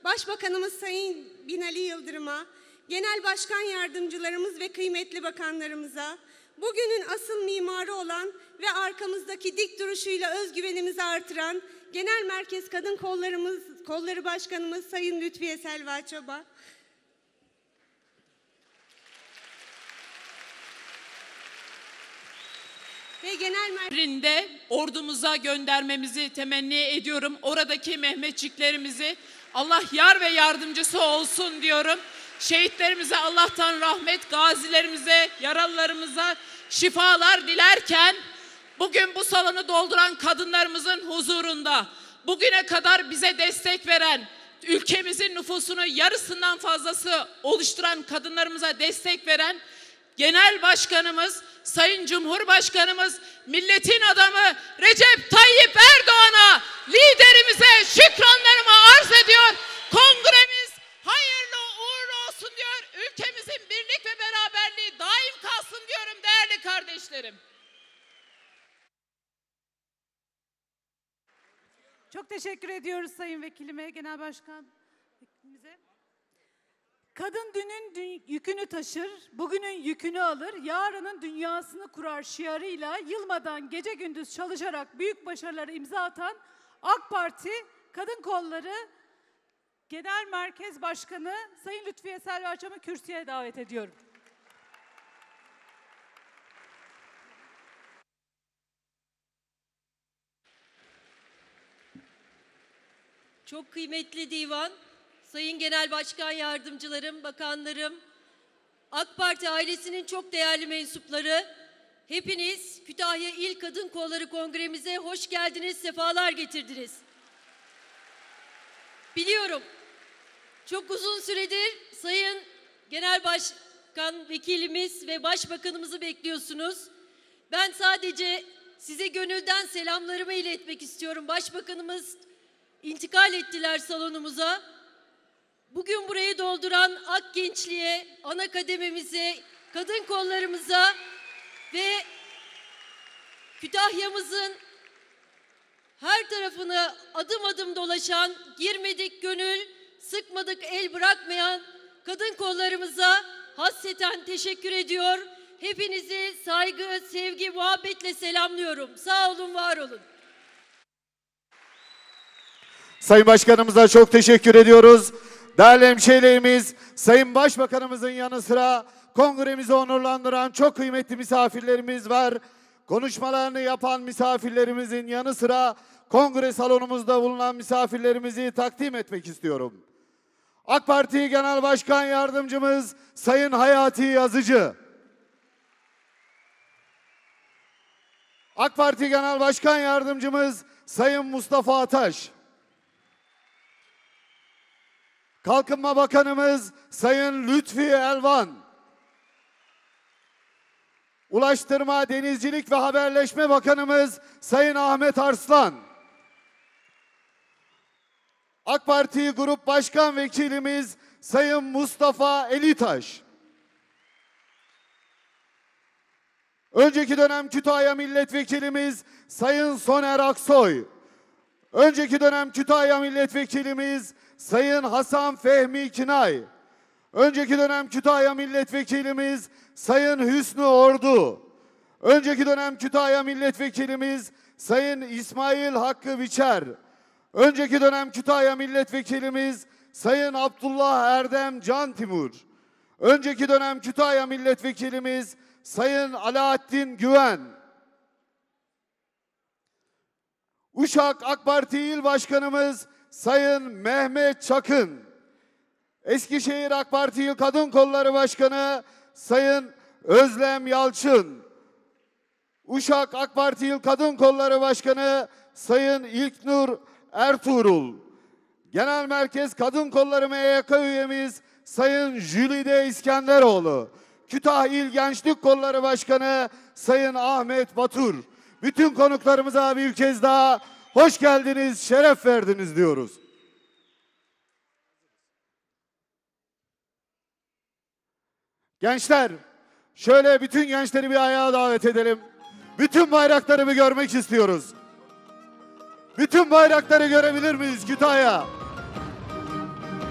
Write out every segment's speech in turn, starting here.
Başbakanımız Sayın Binali Yıldırım'a, Genel Başkan Yardımcılarımız ve kıymetli bakanlarımıza, bugünün asıl mimarı olan ve arkamızdaki dik duruşuyla özgüvenimizi artıran Genel Merkez Kadın Kolları Başkanımız Sayın Lütfiye Selva Çoba ve Genel Merkez'de ordumuza göndermemizi temenni ediyorum. Oradaki Mehmetçiklerimizi Allah yar ve yardımcısı olsun diyorum. Şehitlerimize Allah'tan rahmet, gazilerimize, yaralılarımıza şifalar dilerken bugün bu salonu dolduran kadınlarımızın huzurunda bugüne kadar bize destek veren, ülkemizin nüfusunu yarısından fazlası oluşturan kadınlarımıza destek veren Genel Başkanımız, Sayın Cumhurbaşkanımız, milletin adamı Recep Tayyip Erdoğan'a, liderimize şükranlarımı arz ediyor. Kongremiz hayırlı uğurlu olsun diyor. Ülkemizin birlik ve beraberliği daim kalsın diyorum değerli kardeşlerim. Çok teşekkür ediyoruz Sayın Vekilime, Genel Başkan Vekilimize. Kadın dünün yükünü taşır, bugünün yükünü alır, yarının dünyasını kurar şiarıyla yılmadan gece gündüz çalışarak büyük başarıları imza atan AK Parti Kadın Kolları Genel Merkez Başkanı Sayın Lütfiye Selva Çam'ı kürsüye davet ediyorum. Çok kıymetli divan, Sayın Genel Başkan Yardımcılarım, bakanlarım, AK Parti ailesinin çok değerli mensupları, hepiniz Kütahya İl Kadın Kolları Kongremize hoş geldiniz, sefalar getirdiniz. Biliyorum, çok uzun süredir Sayın Genel Başkan Vekilimiz ve Başbakanımızı bekliyorsunuz. Ben sadece size gönülden selamlarımı iletmek istiyorum. Başbakanımız intikal ettiler salonumuza. Bugün burayı dolduran Ak Gençliğe, ana kadememize, kadın kollarımıza ve Kütahya'mızın her tarafını adım adım dolaşan, girmedik gönül, sıkmadık el bırakmayan kadın kollarımıza hasreten teşekkür ediyor. Hepinizi saygı, sevgi, muhabbetle selamlıyorum. Sağ olun, var olun. Sayın Başkanımıza çok teşekkür ediyoruz. Değerli hemşehrilerimiz, Sayın Başbakanımızın yanı sıra kongremizi onurlandıran çok kıymetli misafirlerimiz var. Konuşmalarını yapan misafirlerimizin yanı sıra kongre salonumuzda bulunan misafirlerimizi takdim etmek istiyorum. AK Parti Genel Başkan Yardımcımız Sayın Hayati Yazıcı. AK Parti Genel Başkan Yardımcımız Sayın Mustafa Ataş. Kalkınma Bakanımız Sayın Lütfi Elvan. Ulaştırma, Denizcilik ve Haberleşme Bakanımız Sayın Ahmet Arslan. AK Parti Grup Başkan Vekilimiz Sayın Mustafa Elitaş. Önceki dönem Kütahya Milletvekilimiz Sayın Soner Aksoy. Önceki dönem Kütahya Milletvekilimiz Sayın Hasan Fehmi Kinay. Önceki dönem Kütahya Milletvekilimiz Sayın Hüsnü Ordu. Önceki dönem Kütahya Milletvekilimiz Sayın İsmail Hakkı Biçer. Önceki dönem Kütahya Milletvekilimiz Sayın Abdullah Erdem Can Timur. Önceki dönem Kütahya Milletvekilimiz Sayın Alaaddin Güven. Uşak AK Parti İl Başkanımız Sayın Mehmet Çakın. Eskişehir AK Parti İl Kadın Kolları Başkanı Sayın Özlem Yalçın. Uşak AK Parti İl Kadın Kolları Başkanı Sayın İlknur Ertuğrul. Genel Merkez Kadın Kolları MYK üyemiz Sayın Jülide İskenderoğlu. Kütahya İl Gençlik Kolları Başkanı Sayın Ahmet Batur. Bütün konuklarımıza bir kez daha hoş geldiniz, şeref verdiniz diyoruz. Gençler, şöyle bütün gençleri bir ayağa davet edelim. Bütün bayrakları bir görmek istiyoruz. Bütün bayrakları görebilir miyiz Kütahya?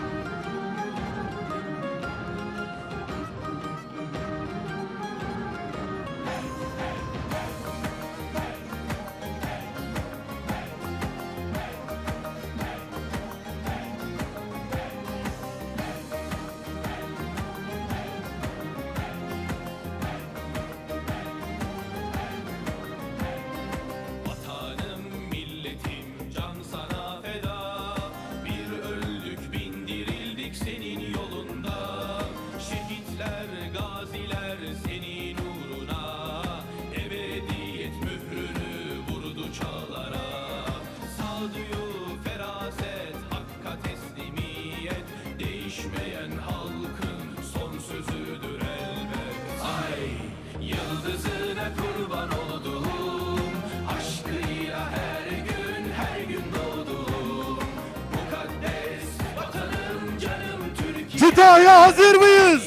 Kütahya hazır mıyız?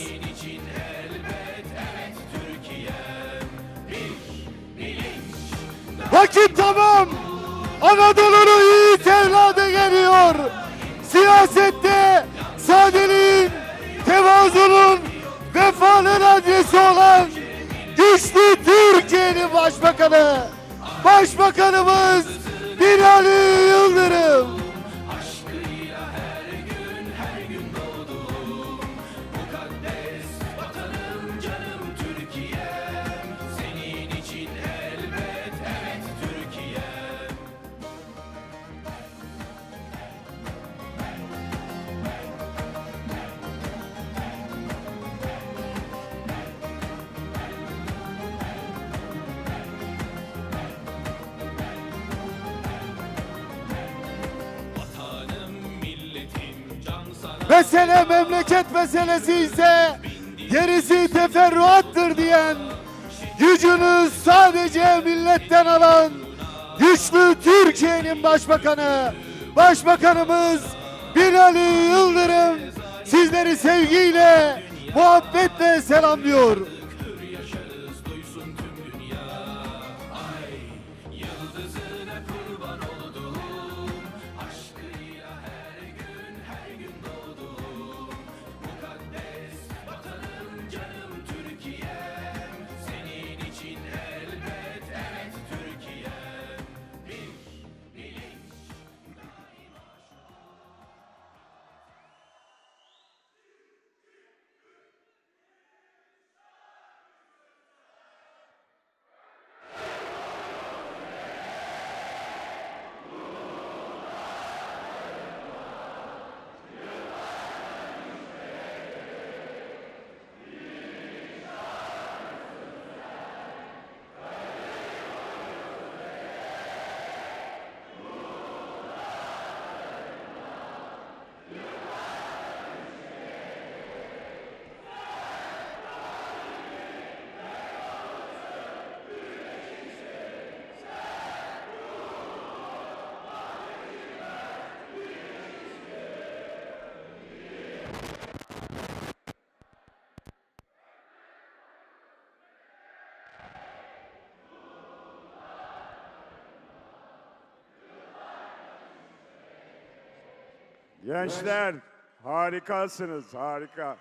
Vakit tamam. Anadolu'nun yiğit evladı geliyor. Siyasette sadeliğin, tevazunun, vefanın adresi olan güçlü Türkiye'nin başbakanı, Başbakanımız Binali Yıldırım. Mesele memleket meselesi ise gerisi teferruattır diyen, gücünü sadece milletten alan güçlü Türkiye'nin başbakanı, Başbakanımız Binali Yıldırım sizleri sevgiyle, muhabbetle selamlıyor. Gençler harikasınız, harika.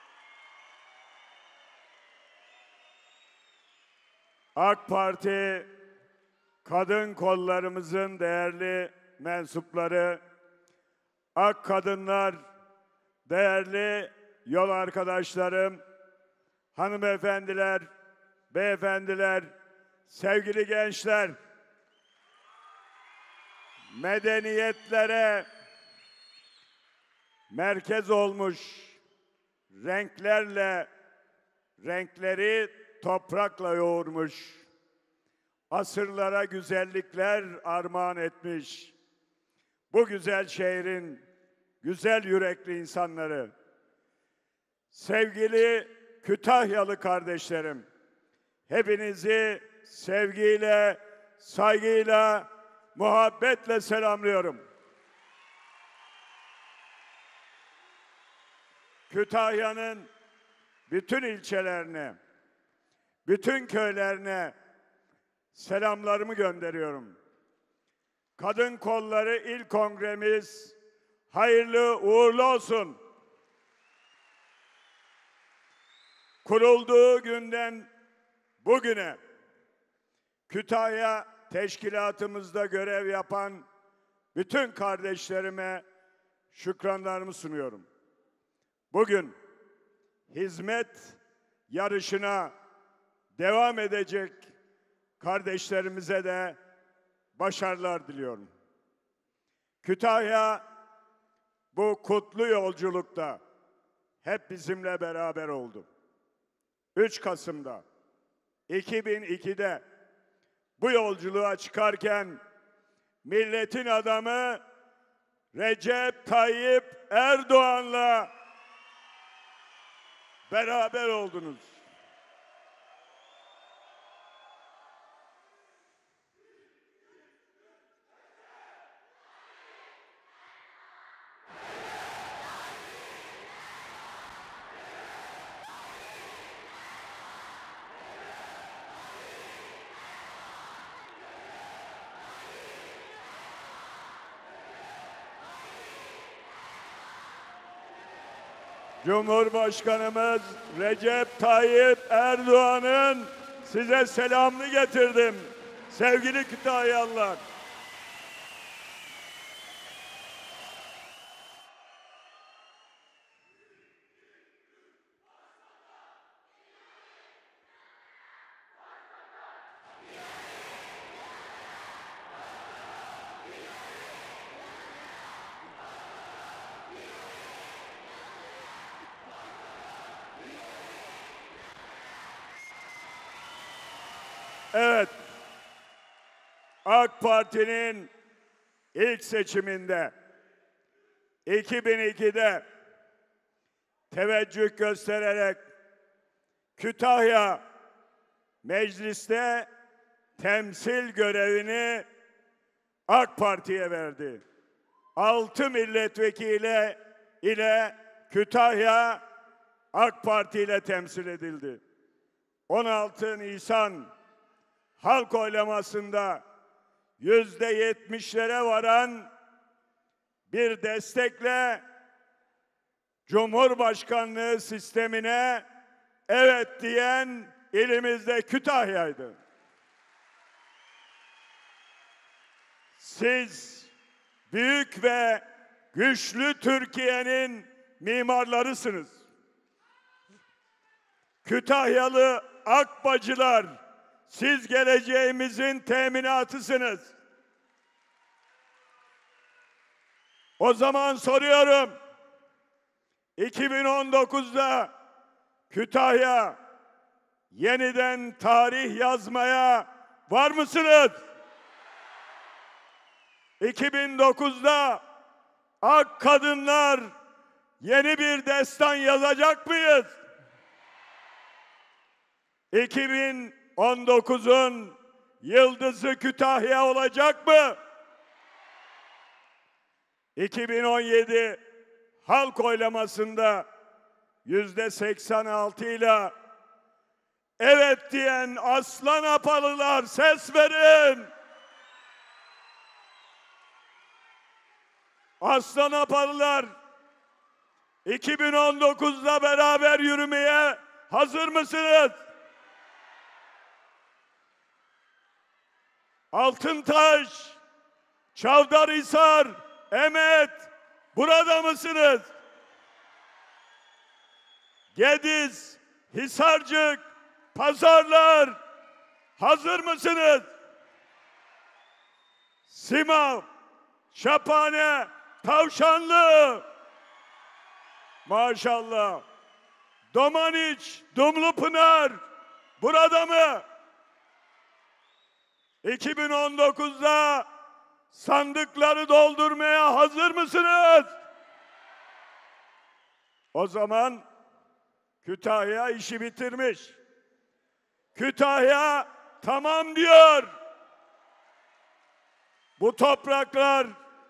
AK Parti kadın kollarımızın değerli mensupları, AK kadınlar, değerli yol arkadaşlarım, hanımefendiler, beyefendiler, sevgili gençler, medeniyetlere merkez olmuş, renkleri toprakla yoğurmuş, asırlara güzellikler armağan etmiş, bu güzel şehrin güzel yürekli insanları, sevgili Kütahyalı kardeşlerim, hepinizi sevgiyle, saygıyla, muhabbetle selamlıyorum. Kütahya'nın bütün ilçelerine, bütün köylerine selamlarımı gönderiyorum. Kadın Kolları İl Kongremiz hayırlı uğurlu olsun. Kurulduğu günden bugüne Kütahya teşkilatımızda görev yapan bütün kardeşlerime şükranlarımı sunuyorum. Bugün hizmet yarışına devam edecek kardeşlerimize de başarılar diliyorum. Kütahya bu kutlu yolculukta hep bizimle beraber oldu. 3 Kasım'da 2002'de bu yolculuğa çıkarken milletin adamı Recep Tayyip Erdoğan'la beraber oldunuz. Cumhurbaşkanımız Recep Tayyip Erdoğan'ın size selamını getirdim. Sevgili Kütahyalılar. Evet, AK Parti'nin ilk seçiminde 2002'de teveccüh göstererek Kütahya mecliste temsil görevini AK Parti'ye verdi. 6 milletvekili ile Kütahya AK Parti ile temsil edildi. 16 Nisan halk oylamasında %70'lere varan bir destekle Cumhurbaşkanlığı sistemine evet diyen ilimizde Kütahya'ydı. Siz büyük ve güçlü Türkiye'nin mimarlarısınız. Kütahyalı akbacılar, siz geleceğimizin teminatısınız. O zaman soruyorum, 2019'da Kütahya yeniden tarih yazmaya var mısınız? 2009'da ak kadınlar yeni bir destan yazacak mıyız? 2019'un yıldızı Kütahya olacak mı? 2017 halk oylamasında %86 ile evet diyen aslan apalılar ses verin. Aslan apalılar, 2019'da beraber yürümeye hazır mısınız? Altıntaş, Çavdarhisar, Emet, burada mısınız? Gediz, Hisarcık, Pazarlar, hazır mısınız? Simav, Şaphane, Tavşanlı, maşallah. Domaniç, Dumlupınar, burada mı? 2019'da sandıkları doldurmaya hazır mısınız? O zaman Kütahya işi bitirmiş. Kütahya tamam diyor. Bu topraklar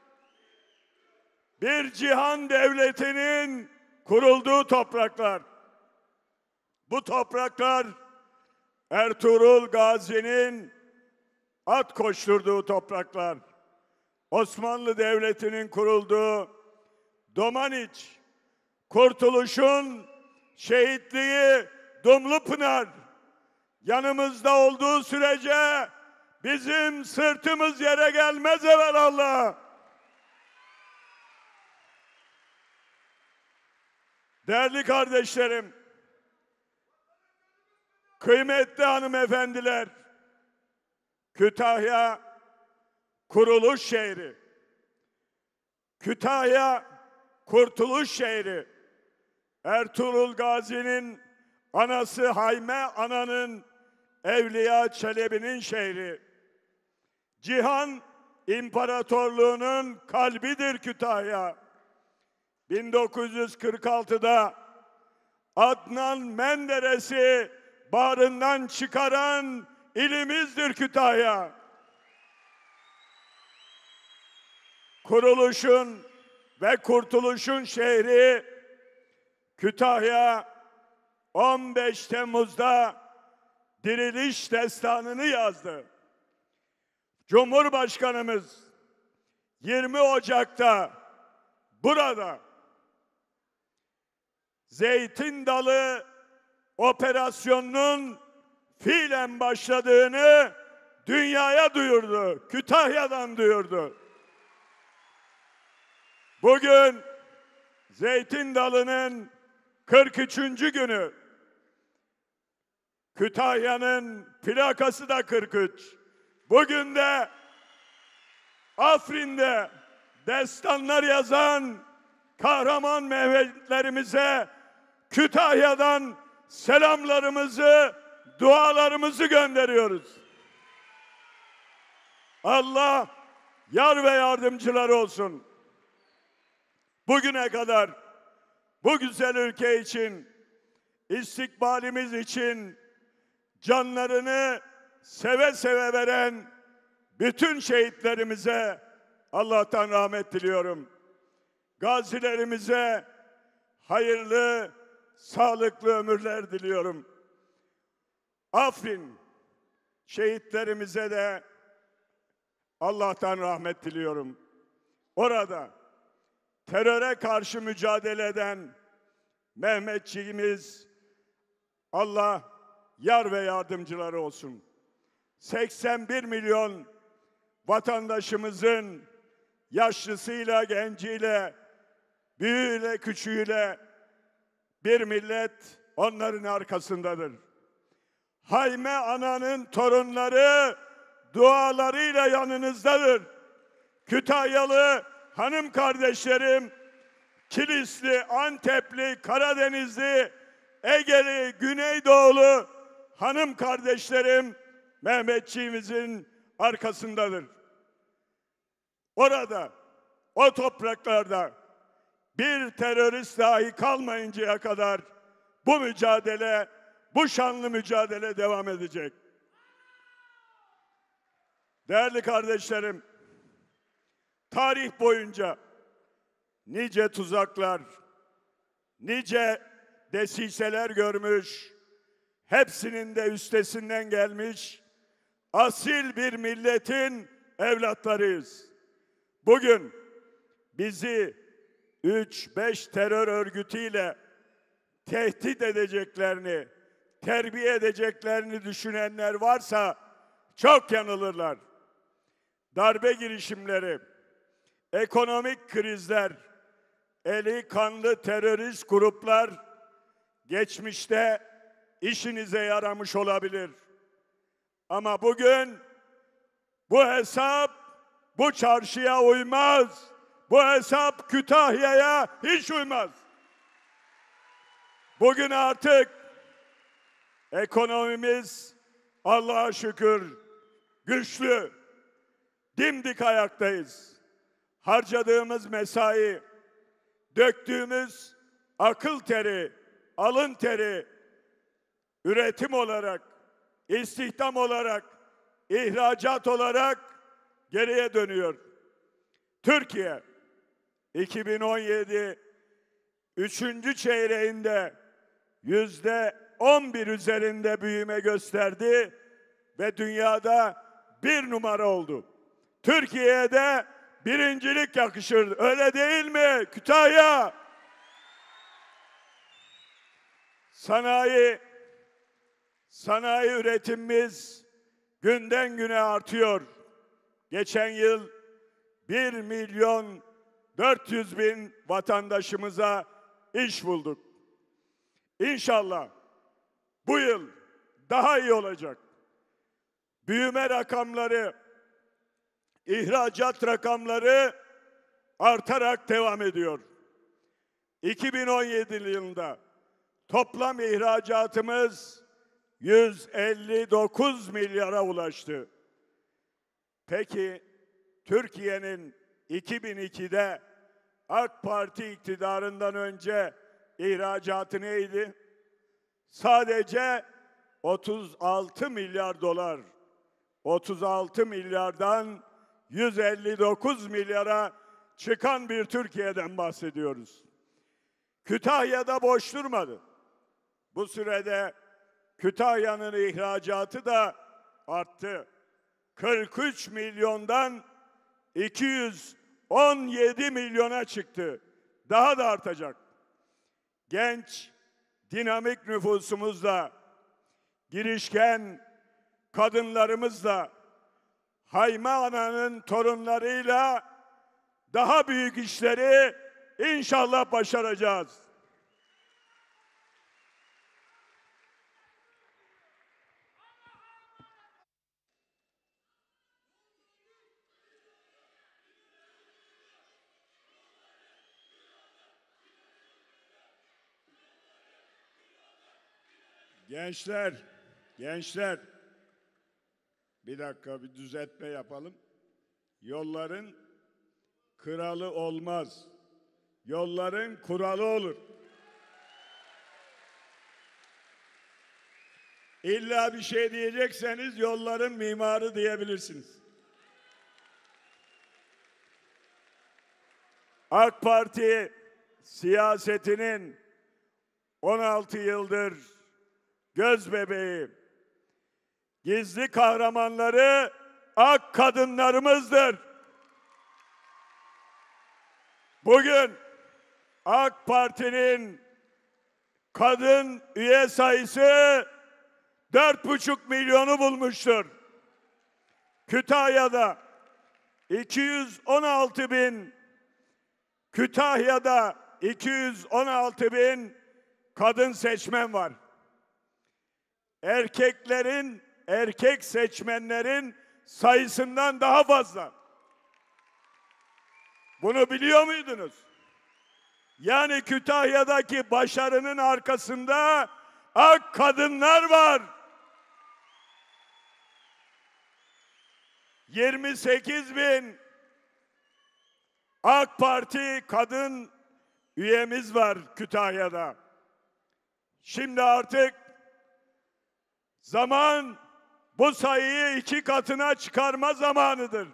bir cihan devletinin kurulduğu topraklar. Bu topraklar Ertuğrul Gazi'nin at koşturduğu topraklar. Osmanlı Devleti'nin kurulduğu Domaniç, Kurtuluş'un şehitliği Dumlupınar yanımızda olduğu sürece bizim sırtımız yere gelmez evelallah. Değerli kardeşlerim, kıymetli hanımefendiler, Kütahya kuruluş şehri. Kütahya kurtuluş şehri. Ertuğrul Gazi'nin anası Hayme Ana'nın, Evliya Çelebi'nin şehri. Cihan İmparatorluğu'nun kalbidir Kütahya. 1946'da Adnan Menderes'i bağrından çıkaran ilimizdir Kütahya. Kuruluşun ve kurtuluşun şehri Kütahya 15 Temmuz'da diriliş destanını yazdı. Cumhurbaşkanımız 20 Ocak'ta burada Zeytin Dalı operasyonunun fiilen başladığını dünyaya duyurdu. Kütahya'dan duyurdu. Bugün Zeytin Dalı'nın 43. günü. Kütahya'nın plakası da 43. Bugün de Afrin'de destanlar yazan kahraman Mehmetlerimize Kütahya'dan selamlarımızı, dualarımızı gönderiyoruz. Allah yar ve yardımcıları olsun. Bugüne kadar bu güzel ülke için, istikbalimiz için canlarını seve seve veren bütün şehitlerimize Allah'tan rahmet diliyorum. Gazilerimize hayırlı, sağlıklı ömürler diliyorum. Afrin şehitlerimize de Allah'tan rahmet diliyorum. Orada teröre karşı mücadele eden Mehmetçiğimiz, Allah yar ve yardımcıları olsun. 81 milyon vatandaşımızın yaşlısıyla, genciyle, büyüğüyle, küçüğüyle bir millet onların arkasındadır. Hayme Ana'nın torunları dualarıyla yanınızdadır. Kütahyalı hanım kardeşlerim, Kilisli, Antepli, Karadenizli, Egeli, Güneydoğulu hanım kardeşlerim Mehmetçiğimizin arkasındadır. Orada, o topraklarda bir terörist dahi kalmayıncaya kadar bu mücadele, bu şanlı mücadele devam edecek. Değerli kardeşlerim, tarih boyunca nice tuzaklar, nice desiseler görmüş, hepsinin de üstesinden gelmiş, asil bir milletin evlatlarıyız. Bugün bizi 3-5 terör örgütüyle tehdit edeceklerini, terbiye edeceklerini düşünenler varsa çok yanılırlar. Darbe girişimleri, ekonomik krizler, eli kanlı terörist gruplar geçmişte işinize yaramış olabilir. Ama bugün bu hesap bu çarşıya uymaz. Bu hesap Kütahya'ya hiç uymaz. Bugün artık ekonomimiz Allah'a şükür güçlü, dimdik ayaktayız. Harcadığımız mesai, döktüğümüz akıl teri, alın teri, üretim olarak, istihdam olarak, ihracat olarak geriye dönüyor. Türkiye 2017 3. çeyreğinde %11 üzerinde büyüme gösterdi ve dünyada 1 numara oldu. Türkiye'ye de birincilik yakışır. Öyle değil mi Kütahya? Sanayi üretimimiz günden güne artıyor. Geçen yıl 1.400.000 vatandaşımıza iş bulduk. İnşallah bu yıl daha iyi olacak. Büyüme rakamları, ihracat rakamları artarak devam ediyor. 2017 yılında toplam ihracatımız 159 milyara ulaştı. Peki Türkiye'nin 2002'de AK Parti iktidarından önce ihracatı neydi? Sadece 36 milyar dolar. 36 milyardan 159 milyara çıkan bir Türkiye'den bahsediyoruz. Kütahya'da boş durmadı. Bu sürede Kütahya'nın ihracatı da arttı. 43 milyondan 217 milyona çıktı. Daha da artacak. genç, dinamik nüfusumuzla, girişken kadınlarımızla, Hayme Ana'nın torunlarıyla daha büyük işleri inşallah başaracağız. Gençler, bir dakika bir düzeltme yapalım. Yolların kralı olmaz, yolların kuralı olur. İlla bir şey diyecekseniz yolların mimarı diyebilirsiniz. AK Parti siyasetinin 16 yıldır göz bebeği, gizli kahramanları ak kadınlarımızdır. Bugün AK Parti'nin kadın üye sayısı 4,5 milyonu bulmuştur. Kütahya'da 216 bin, Kütahya'da 216 bin kadın seçmen var. Erkek seçmenlerin sayısından daha fazla. Bunu biliyor muydunuz? Yani Kütahya'daki başarının arkasında ak kadınlar var. 28 bin AK Parti kadın üyemiz var Kütahya'da. Şimdi artık zaman bu sayıyı 2 katına çıkarma zamanıdır.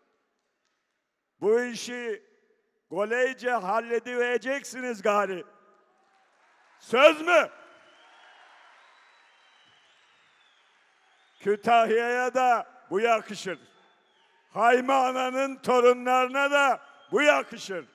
Bu işi goleyce halledeceksiniz gari. Söz mü? Kütahya'ya da bu yakışır. Hayme Ana'nın torunlarına da bu yakışır.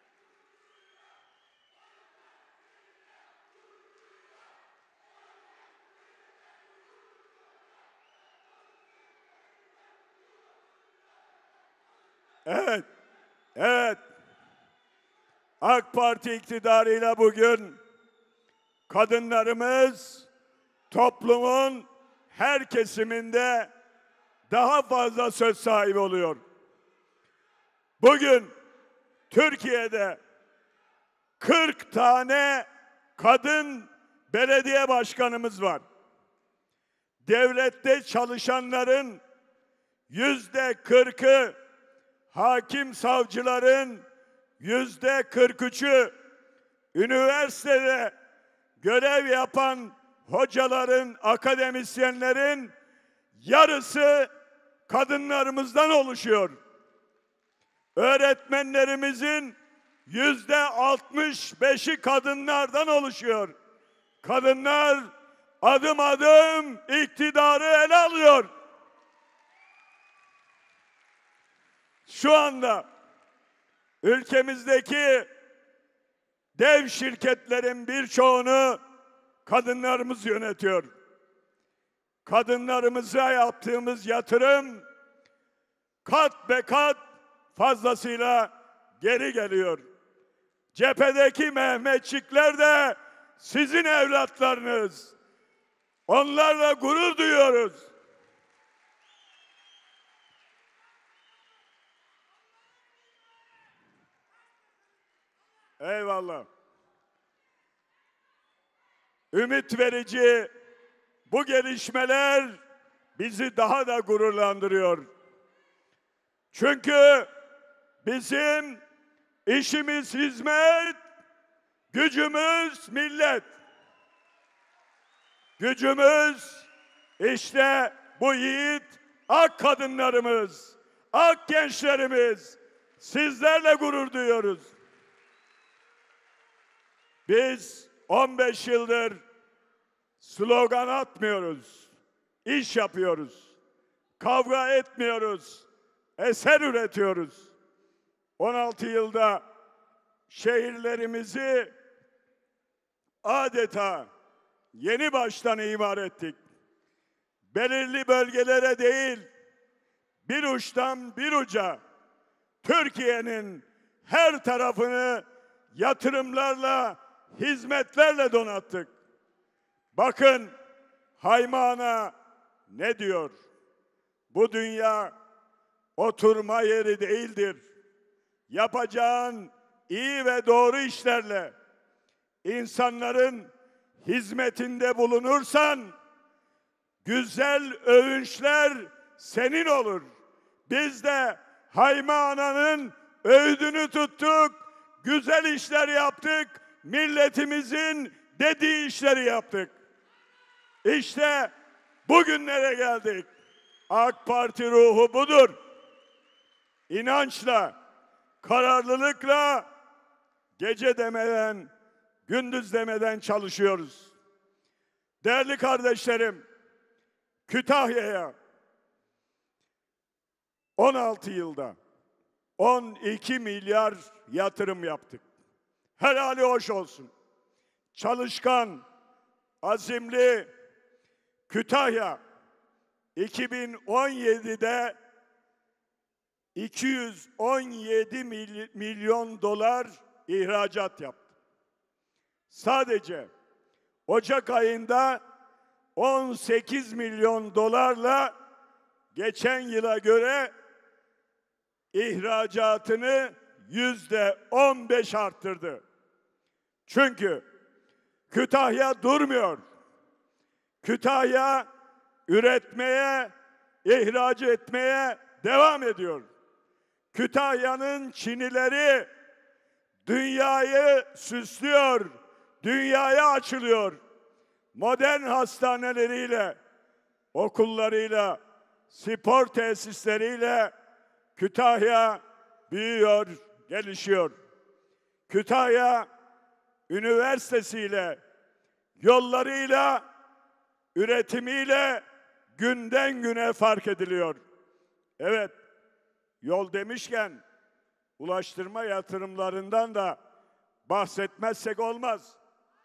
Evet. AK Parti iktidarıyla bugün kadınlarımız toplumun her kesiminde daha fazla söz sahibi oluyor. Bugün Türkiye'de 40 tane kadın belediye başkanımız var. Devlette çalışanların %40'ı, hakim savcıların %43'ü, üniversitede görev yapan hocaların, akademisyenlerin yarısı kadınlarımızdan oluşuyor. Öğretmenlerimizin %65'i kadınlardan oluşuyor. Kadınlar adım adım iktidarı ele alıyor. Şu anda ülkemizdeki dev şirketlerin birçoğunu kadınlarımız yönetiyor. Kadınlarımıza yaptığımız yatırım kat be kat fazlasıyla geri geliyor. Cephedeki Mehmetçikler de sizin evlatlarınız. Onlarla gurur duyuyoruz. Eyvallah. Ümit verici bu gelişmeler bizi daha da gururlandırıyor. Çünkü bizim işimiz hizmet, gücümüz millet. Gücümüz işte bu yiğit ak kadınlarımız, ak gençlerimiz. Sizlerle gurur duyuyoruz. Biz 15 yıldır slogan atmıyoruz, iş yapıyoruz, kavga etmiyoruz, eser üretiyoruz. 16 yılda şehirlerimizi adeta yeni baştan imar ettik. Belirli bölgelere değil, bir uçtan bir uca Türkiye'nin her tarafını yatırımlarla, hizmetlerle donattık. Bakın Haymana ne diyor? Bu dünya oturma yeri değildir. Yapacağın iyi ve doğru işlerle insanların hizmetinde bulunursan güzel övünçler senin olur. Biz de Haymana'nın öğüdünü tuttuk, güzel işler yaptık, milletimizin dediği işleri yaptık. İşte bugünlere geldik. AK Parti ruhu budur. İnançla, kararlılıkla gece demeden, gündüz demeden çalışıyoruz. Değerli kardeşlerim, Kütahya'ya 16 yılda 12 milyar yatırım yaptık. Helali hoş olsun. Çalışkan, azimli Kütahya 2017'de 217 milyon dolar ihracat yaptı. Sadece Ocak ayında 18 milyon dolarla geçen yıla göre ihracatını %15 arttırdı. Çünkü Kütahya durmuyor. Kütahya üretmeye, ihraç etmeye devam ediyor. Kütahya'nın çinileri dünyayı süslüyor, dünyaya açılıyor. Modern hastaneleriyle, okullarıyla, spor tesisleriyle Kütahya büyüyor, gelişiyor. Kütahya üniversitesiyle, yollarıyla, üretimiyle günden güne fark ediliyor. Evet, yol demişken ulaştırma yatırımlarından da bahsetmezsek olmaz.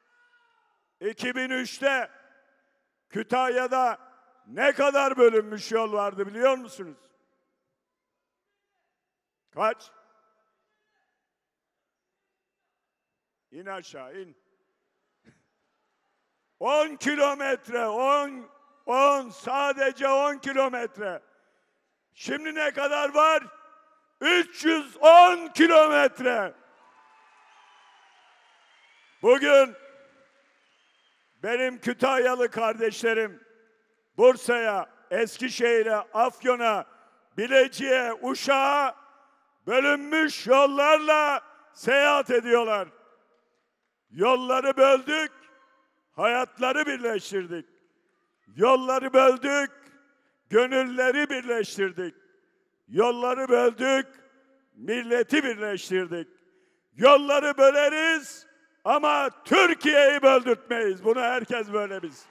2003'te Kütahya'da ne kadar bölünmüş yol vardı biliyor musunuz? Kaç? İn aşağı, in. 10 kilometre, 10, sadece 10 kilometre. Şimdi ne kadar var? 310 kilometre. Bugün benim Kütahyalı kardeşlerim Bursa'ya, Eskişehir'e, Afyon'a, Bilecik'e, Uşak'a bölünmüş yollarla seyahat ediyorlar. Yolları böldük, hayatları birleştirdik. Yolları böldük, gönülleri birleştirdik. Yolları böldük, milleti birleştirdik. Yolları böleriz ama Türkiye'yi böldürtmeyiz. Bunu herkes böyle bilsin.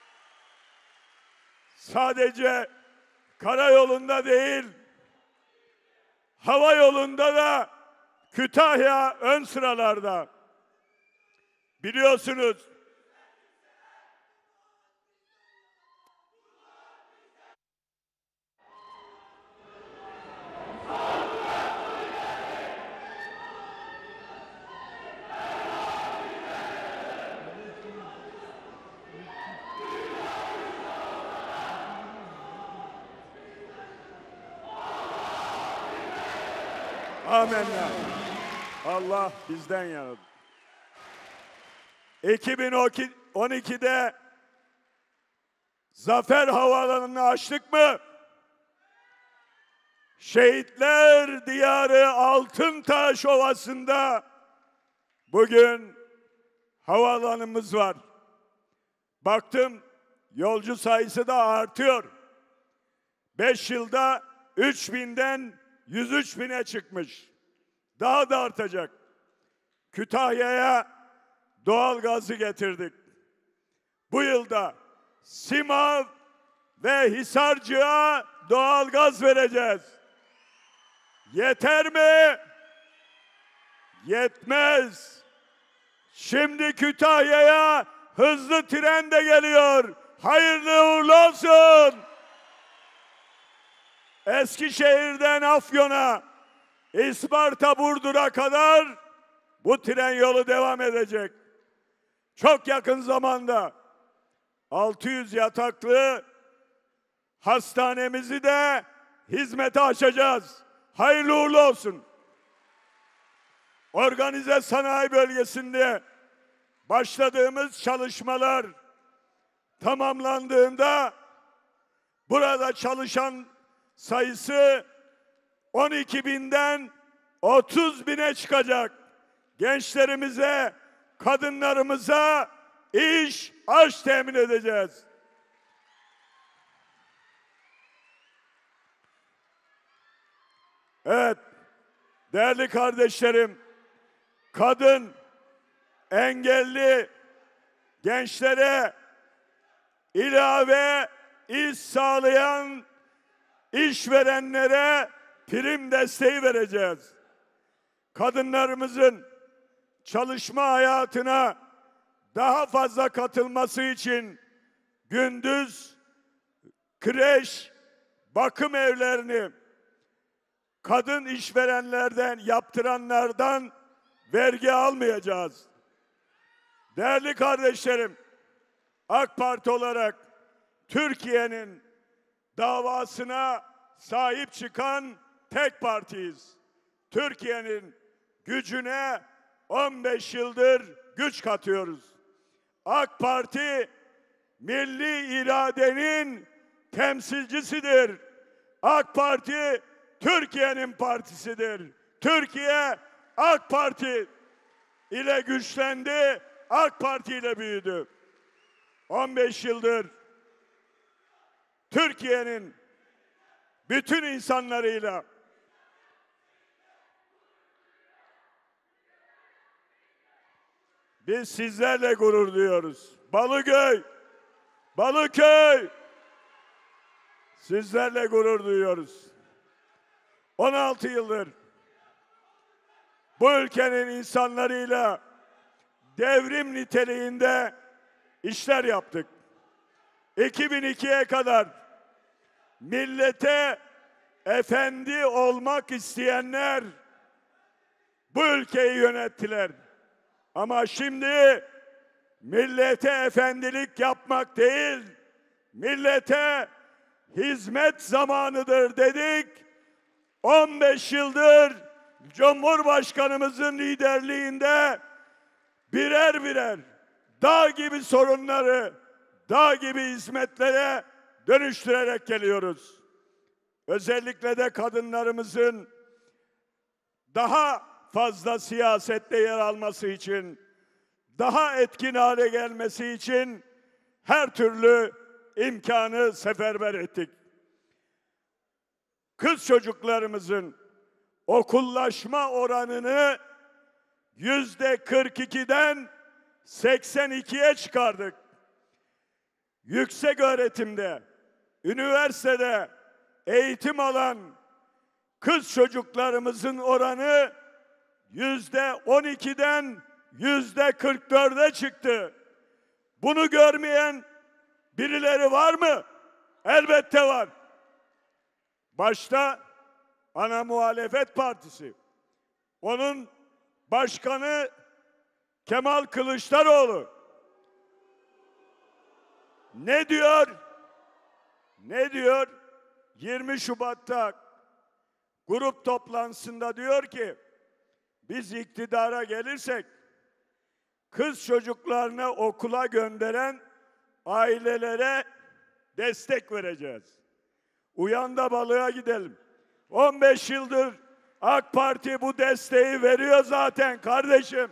Sadece karayolunda değil, hava yolunda da Kütahya ön sıralarda. Biliyorsunuz, amenna. Allah bizden yana. 2012'de Zafer Havaalanı'nı açtık mı? Şehitler diyarı Altıntaş Ovası'nda bugün havaalanımız var. Baktım yolcu sayısı da artıyor. 5 yılda 3000'den 103.000'e çıkmış. Daha da artacak. Kütahya'ya doğal gazı getirdik. Bu yılda Simav ve Hisarcık'a doğal gaz vereceğiz. Yeter mi? Yetmez. Şimdi Kütahya'ya hızlı tren de geliyor. Hayırlı uğurlu olsun. Eskişehir'den Afyon'a, İsparta Burdur'a kadar bu tren yolu devam edecek. Çok yakın zamanda 600 yataklı hastanemizi de hizmete açacağız. Hayırlı uğurlu olsun. Organize sanayi bölgesinde başladığımız çalışmalar tamamlandığında burada çalışan sayısı 12.000'den 30.000'e çıkacak. Gençlerimize, kadınlarımıza iş, aş temin edeceğiz. Evet, değerli kardeşlerim, kadın, engelli gençlere ilave iş sağlayan işverenlere prim desteği vereceğiz. Kadınlarımızın çalışma hayatına daha fazla katılması için gündüz kreş, bakım evlerini kadın işverenlerden, yaptıranlardan vergi almayacağız. Değerli kardeşlerim, AK Parti olarak Türkiye'nin davasına sahip çıkan tek partiyiz. Türkiye'nin gücüne 15 yıldır güç katıyoruz. AK Parti milli iradenin temsilcisidir. AK Parti Türkiye'nin partisidir. Türkiye AK Parti ile güçlendi, AK Parti ile büyüdü. 15 yıldır Türkiye'nin bütün insanlarıyla biz sizlerle gurur duyuyoruz. Balıköy, sizlerle gurur duyuyoruz. 16 yıldır bu ülkenin insanlarıyla devrim niteliğinde işler yaptık. 2002'ye kadar millete efendi olmak isteyenler bu ülkeyi yönettiler. Ama şimdi millete efendilik yapmak değil, millete hizmet zamanıdır dedik. 15 yıldır Cumhurbaşkanımızın liderliğinde birer birer dağ gibi sorunları, dağ gibi hizmetlere dönüştürerek geliyoruz. Özellikle de kadınlarımızın daha fazla siyasette yer alması için, daha etkin hale gelmesi için her türlü imkanı seferber ettik. Kız çocuklarımızın okullaşma oranını %42'den 82'ye çıkardık. Yüksek öğretimde, üniversitede eğitim alan kız çocuklarımızın oranı %12'den %44'e çıktı. Bunu görmeyen birileri var mı? Elbette var. Başta ana muhalefet partisi. Onun başkanı Kemal Kılıçdaroğlu. Ne diyor? 20 Şubat'ta grup toplantısında diyor ki biz iktidara gelirsek kız çocuklarını okula gönderen ailelere destek vereceğiz. Uyan da balığa gidelim. 15 yıldır AK Parti bu desteği veriyor zaten kardeşim.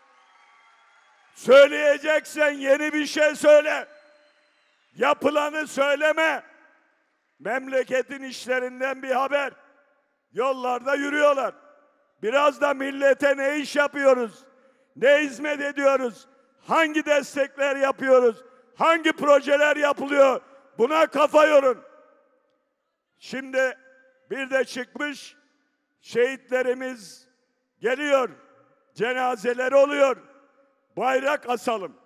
Söyleyeceksen yeni bir şey söyle. Yapılanı söyleme. Memleketin işlerinden bir haber. Yollarda yürüyorlar. Biraz da millete ne iş yapıyoruz? Ne hizmet ediyoruz? Hangi destekler yapıyoruz? Hangi projeler yapılıyor? Buna kafa yorun. Şimdi bir de çıkmış şehitlerimiz geliyor. Cenazeleri oluyor. bayrak asalım.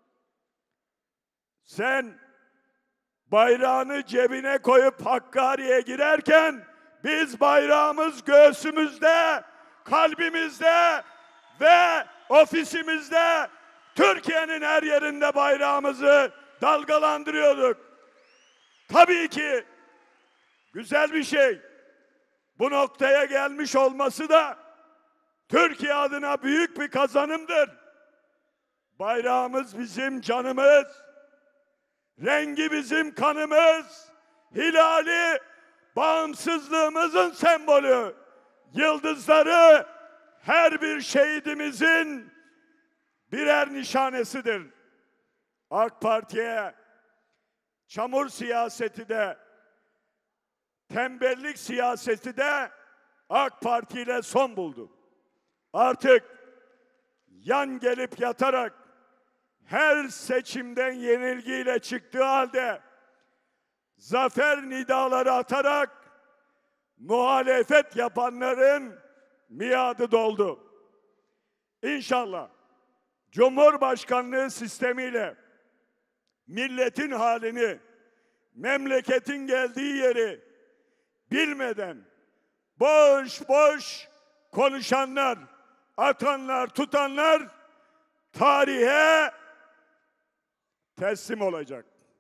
Sen bayrağını cebine koyup Hakkari'ye girerken biz bayrağımız göğsümüzde, kalbimizde ve ofisimizde Türkiye'nin her yerinde bayrağımızı dalgalandırıyorduk. Tabii ki güzel bir şey. Bu noktaya gelmiş olması da Türkiye adına büyük bir kazanımdır. Bayrağımız bizim canımız, rengi bizim kanımız, hilali bağımsızlığımızın sembolü, yıldızları her bir şehidimizin birer nişanesidir. AK Parti'ye çamur siyaseti de, tembellik siyaseti de AK Parti ile son buldu. Artık yan gelip yatarak her seçimden yenilgiyle çıktığı halde zafer nidaları atarak muhalefet yapanların miadı doldu. İnşallah Cumhurbaşkanlığı sistemiyle milletin halini, memleketin geldiği yeri bilmeden boş boş konuşanlar, atanlar, tutanlar tarihe teslim olacak.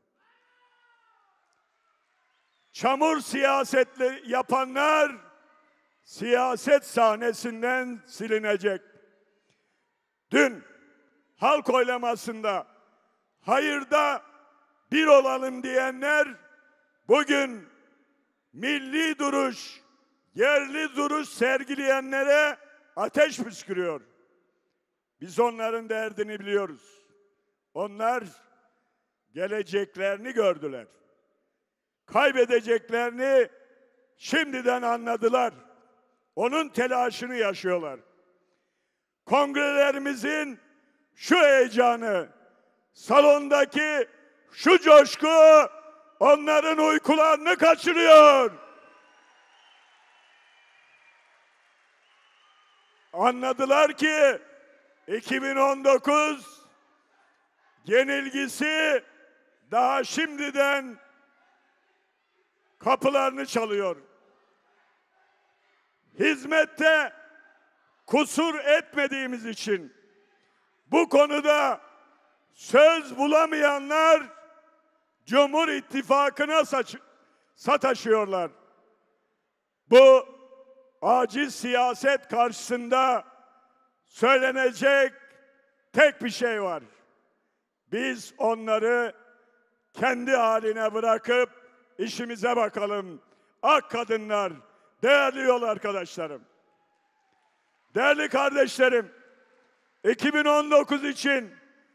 Çamur siyasetle yapanlar siyaset sahnesinden silinecek. Dün halk oylamasında hayırda bir olalım diyenler bugün milli duruş, yerli duruş sergileyenlere ateş püskürüyor. Biz onların derdini biliyoruz. Onlar geleceklerini gördüler. Kaybedeceklerini şimdiden anladılar. Onun telaşını yaşıyorlar. Kongrelerimizin şu heyecanı, salondaki şu coşku onların uykularını kaçırıyor. Anladılar ki 2019 yenilgisi daha şimdiden kapılarını çalıyor. Hizmette kusur etmediğimiz için bu konuda söz bulamayanlar Cumhur İttifakı'na sataşıyorlar. Bu aciz siyaset karşısında söylenecek tek bir şey var. Biz onları kendi haline bırakıp işimize bakalım. Ak kadınlar, değerli yol arkadaşlarım, değerli kardeşlerim, 2019 için,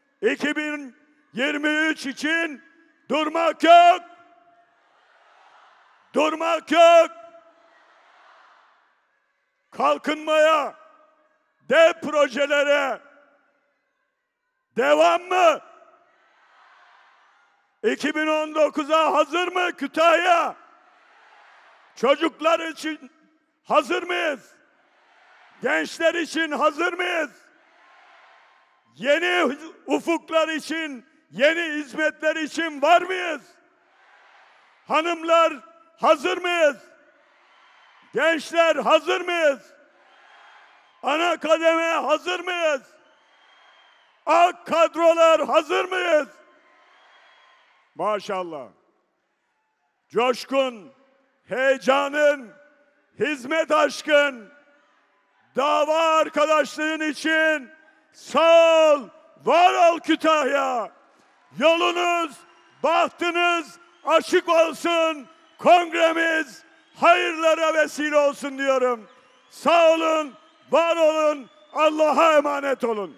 2023 için durmak yok. Durmak yok. Kalkınmaya, dev projelere devam mı? 2019'a hazır mı Kütahya? Çocuklar için hazır mıyız? Gençler için hazır mıyız? Yeni ufuklar için, yeni hizmetler için var mıyız? Hanımlar hazır mıyız? Gençler hazır mıyız? Ana kademe hazır mıyız? Ak kadrolar hazır mıyız? Maşallah. Coşkun, heyecanın, hizmet aşkın, dava arkadaşlığın için sağ ol, var ol Kütahya. Yolunuz, bahtınız açık olsun. Kongremiz hayırlara vesile olsun diyorum. Sağ olun, var olun, Allah'a emanet olun.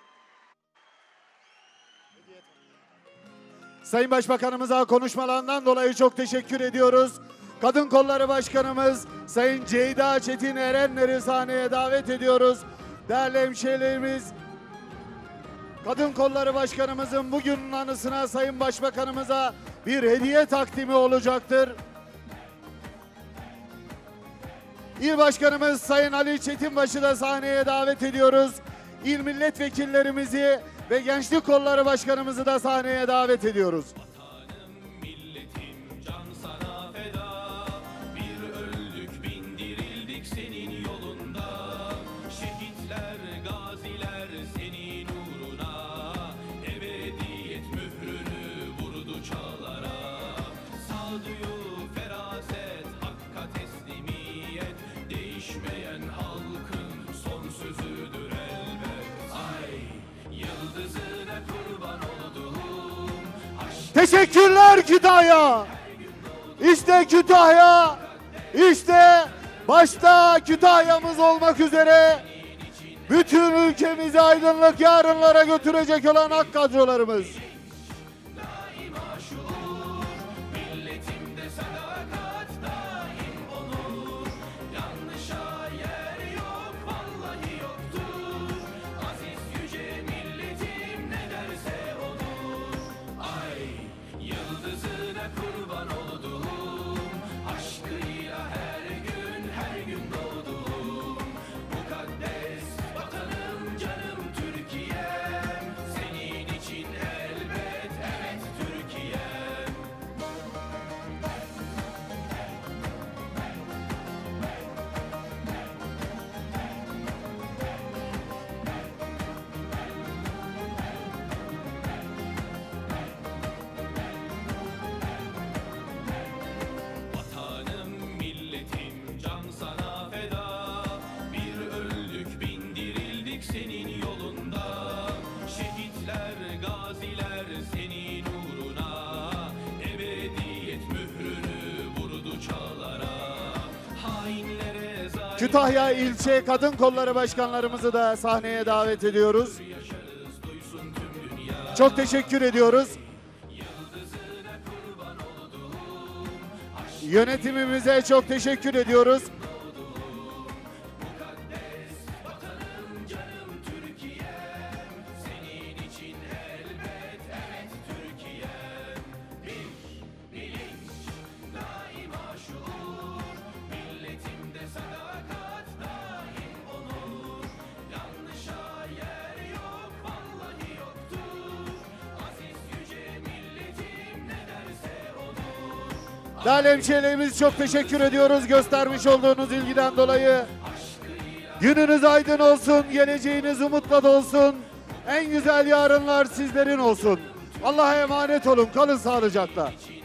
Sayın Başbakanımıza konuşmalarından dolayı çok teşekkür ediyoruz. Kadın Kolları Başkanımız Sayın Ceyda Çetin Erenler'i sahneye davet ediyoruz. Değerli hemşehrilerimiz, Kadın Kolları Başkanımızın bugünün anısına Sayın Başbakanımıza bir hediye takdimi olacaktır. İl Başkanımız Sayın Ali Çetinbaş'ı da sahneye davet ediyoruz. İl milletvekillerimizi ve Gençlik Kolları Başkanımızı da sahneye davet ediyoruz. Milletim can sana feda, bir öldük bin dirildik senin yolunda. Şehitler, gaziler senin uğruna, ebediyet mührünü vurdu çağlara. Sağduyu, feraset, hakka teslimiyet, değişmeyen halkın son sözüdür elbet. Ay, yıldızına kurban olduğum Teşekkürler Kütahya. İşte Kütahya. İşte başta Kütahya'mız olmak üzere bütün ülkemizi aydınlık yarınlara götürecek olan AK kadrolarımız. milletimde sadakat daim onur. Yanlışa yer yok, vallahi yoktur. Aziz yüce milletim ne derse olur. Ay, yıldızına kurban olduğum, aşkıyla her gün doğduğum. Mukaddes vatanım, canım Türkiye'm, senin için elbet, evet Türkiye'm. Vatanım, milletim, can sana feda. Bir öldük, bin dirildik senin yolunda. Şehitler, gaziler senin uğruna, ebediyet mührünü vurdu çağlara. Hainlere zalim Kütahya İlçe Kadın Kolları Başkanlarımızı da sahneye davet ediyoruz. Çok teşekkür ediyoruz. Yönetimimize çok teşekkür ediyoruz. Değerli hemşehrilerimiz, çok teşekkür ediyoruz göstermiş olduğunuz ilgiden dolayı. Gününüz aydın olsun, geleceğiniz umutla dolsun. En güzel yarınlar sizlerin olsun. Allah'a emanet olun, kalın sağlıcakla.